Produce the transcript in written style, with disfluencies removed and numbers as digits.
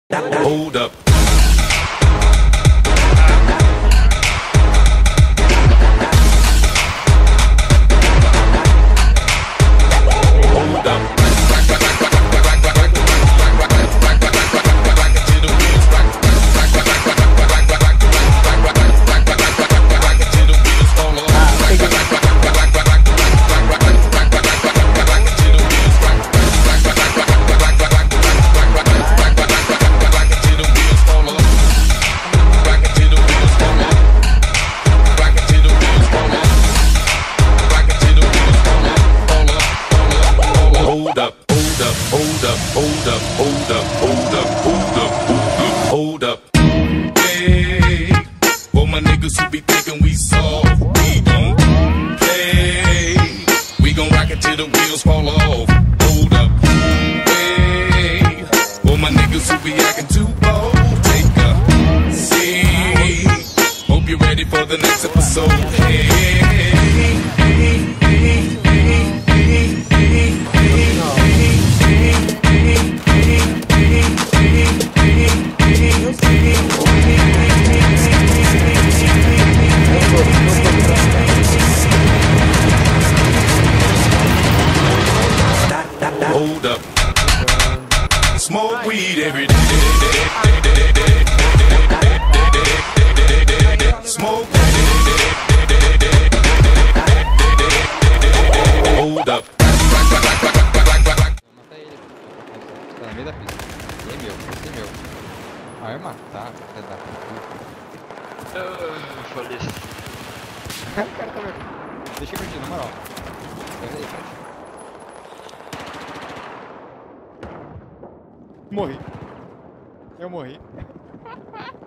Hold up. Hold up. Hold up. Hey, for my niggas who be thinking we soft, we don't play. We gon' rock it till the wheels fall off. Hold up. Hey, for my niggas who be acting too bold, take a seat. Hope you're ready for the next episode. Hold up. Smoke weed every day. Smoke. Hold up. Tá no meio da pista. Esse é meu. Ah, eu matar, filha da puta. Falei isso. O cara tá vendo. Deixa eu curtir, na moral. Pega aí, cara. Morri. Eu morri.